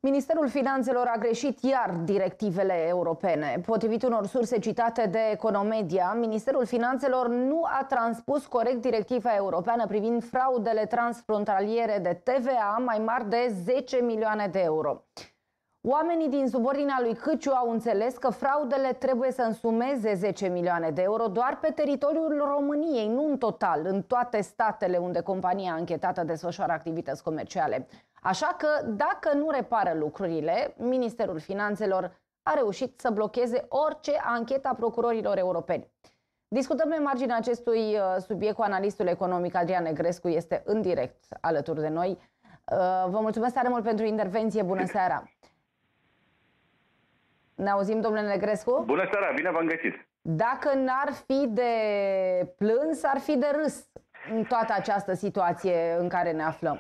Ministerul Finanțelor a greșit iar directivele europene. Potrivit unor surse citate de Economedia, Ministerul Finanțelor nu a transpus corect directiva europeană privind fraudele transfrontaliere de TVA mai mari de 10 milioane de euro. Oamenii din subordinea lui Câciu au înțeles că fraudele trebuie să însumeze 10 milioane de euro doar pe teritoriul României, nu în total, în toate statele unde compania anchetată desfășoară activități comerciale. Așa că, dacă nu repară lucrurile, Ministerul Finanțelor a reușit să blocheze orice anchetă a procurorilor europeni. Discutăm pe marginea acestui subiect cu analistul economic Adrian Negrescu, este în direct alături de noi. Vă mulțumesc tare mult pentru intervenție, bună seara! Ne auzim, domnule Negrescu? Bună seara, bine v-am găsit! Dacă n-ar fi de plâns, ar fi de râs în toată această situație în care ne aflăm.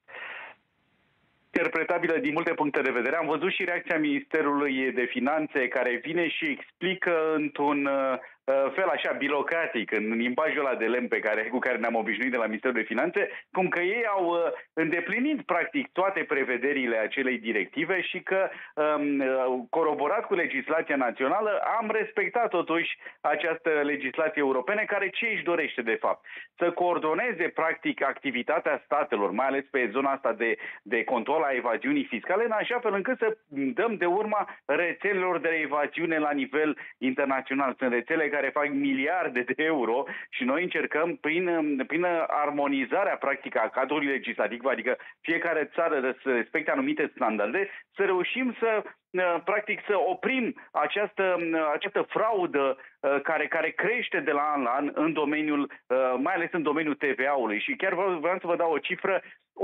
Interpretabilă din multe puncte de vedere. Am văzut și reacția Ministerului de Finanțe, care vine și explică într-un fel așa bilocratic, în limbajul ăla de lemn cu care ne-am obișnuit de la Ministerul de Finanțe, cum că ei au îndeplinit practic toate prevederile acelei directive și că coroborat cu legislația națională am respectat totuși această legislație europene, care ce își dorește de fapt? Să coordoneze practic activitatea statelor, mai ales pe zona asta de control a evaziunii fiscale, în așa fel încât să dăm de urma rețelelor de evaziune la nivel internațional. Sunt rețele care fac miliarde de euro și noi încercăm prin armonizarea practică a cadrului legislativ, adică fiecare țară să respecte anumite standarde, să reușim să practic să oprim această fraudă care crește de la an la an în domeniul, mai ales în domeniul TVA-ului. Și chiar vreau să vă dau o cifră: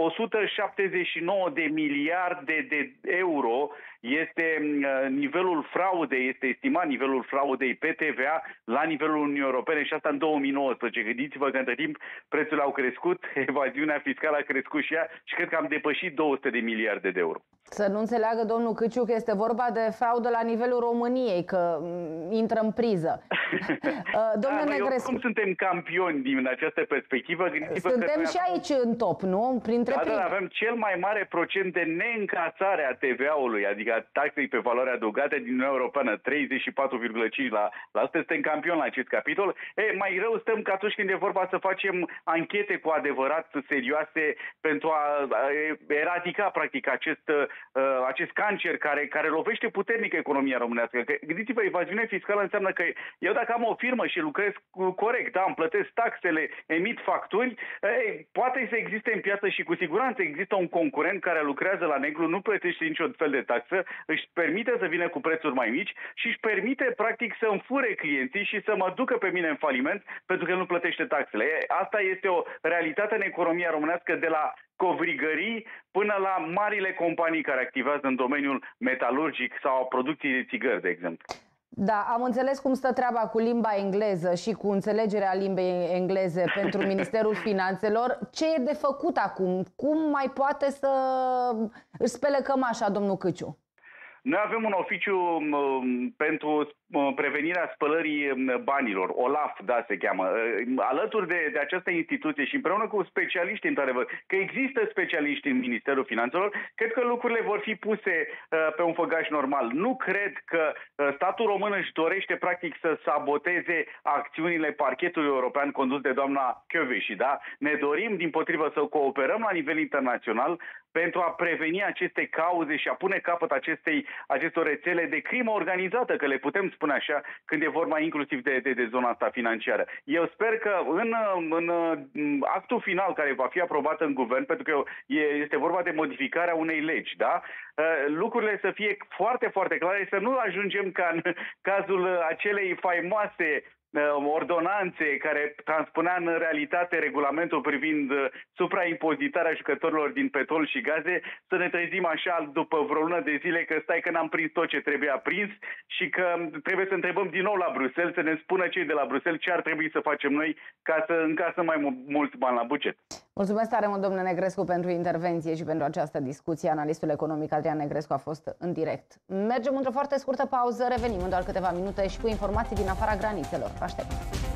179 de miliarde de euro este nivelul fraudei, este estimat nivelul fraudei pe TVA la nivelul Uniunii Europene, și asta în 2019. Gândiți-vă că între timp prețurile au crescut, evaziunea fiscală a crescut și ea, și cred că am depășit 200 de miliarde de euro. Să nu înțeleagă domnul Câciu că este vorba de fraudă la nivelul României, că intră în priză. Domnule Negrescu, cum suntem campioni din această perspectivă? Suntem și aici în top, nu? Da, avem cel mai mare procent de neîncasare a TVA-ului, adică taxei pe valoare adăugată din Uniunea Europeană, 34,5%. Suntem campioni la acest capitol. Mai rău stăm că atunci când e vorba să facem anchete cu adevărat serioase pentru a eradica practic acest cancer care lovește puternic economia românească. Gândiți-vă, evaziune fiscală înseamnă că eu, dacă am o firmă și lucrez corect, îmi plătesc taxele, emit facturi, poate să existe în piață și cu siguranță există un concurent care lucrează la negru, nu plătește niciun fel de taxă, își permite să vină cu prețuri mai mici și își permite practic să îmi fure clienții și să mă ducă pe mine în faliment pentru că nu plătește taxele. Asta este o realitate în economia românească, de la covrigării până la marile companii care activează în domeniul metalurgic sau a producției de țigări, de exemplu. Da, am înțeles cum stă treaba cu limba engleză și cu înțelegerea limbii engleze pentru Ministerul Finanțelor. Ce e de făcut acum? Cum mai poate să își spele cămașa domnul Câciu? Noi avem un oficiu pentru prevenirea spălării banilor, OLAF, da, se cheamă. Alături de această instituție și împreună cu specialiști, într-adevăr, că există specialiști în Ministerul Finanțelor, cred că lucrurile vor fi puse pe un făgaș normal. Nu cred că statul român își dorește practic să saboteze acțiunile parchetului european condus de doamna Kövesi, da? Ne dorim dimpotrivă să cooperăm la nivel internațional pentru a preveni aceste cauze și a pune capăt acestor rețele de crimă organizată, că le putem spune așa, când e vorba inclusiv de zona asta financiară. Eu sper că în actul final care va fi aprobat în guvern, pentru că este vorba de modificarea unei legi, da? Lucrurile să fie foarte, foarte clare, să nu ajungem ca în cazul acelei faimoase ordonanțe care transpunea în realitate regulamentul privind supraimpozitarea jucătorilor din petrol și gaze, să ne trezim așa după vreo lună de zile că stai că n-am prins tot ce trebuia prins și că trebuie să întrebăm din nou la Bruxelles, să ne spună cei de la Bruxelles ce ar trebui să facem noi ca să încasăm mai mulți bani la buget. Mulțumesc tare mult, domnule Negrescu, pentru intervenție și pentru această discuție. Analistul economic Adrian Negrescu a fost în direct. Mergem într-o foarte scurtă pauză, revenim în doar câteva minute și cu informații din afara granițelor. Vă aștept!